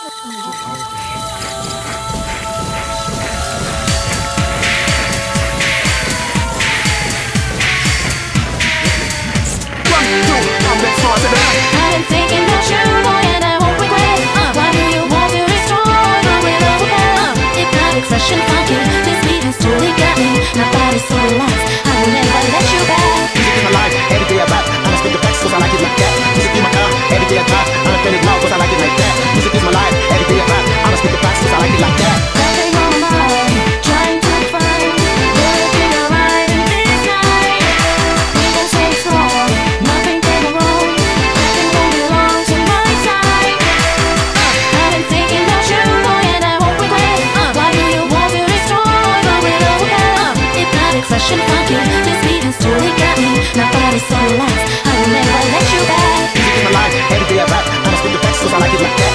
I've been thinking about you, boy, and I won't regret. Why do you want to destroy the will of a hypnotic, fresh and funky. This beat has truly got me. My body's so relaxed, I will never let you back. Music is my life, every day I rap. I'ma spit the facts cause I like it like that. Music is my car, every day I drive. I'ma spend it loud cause I like it like that. Music is my life, every day I rap. I'ma spit the facts cause I like it like that. Nothing on my mind, trying to find the figure right in this night. We can stay strong, nothing can go wrong. Nothing won't belong to my side. I've been thinking about you, boy, and I won't regret. Why do you want to destroy the will of a hypnotic, fresh and funky. This beat has truly got me. My body's so relaxed, I will never let you back. Music is my life, every day I rap. I'ma spit the facts cause I like it like that.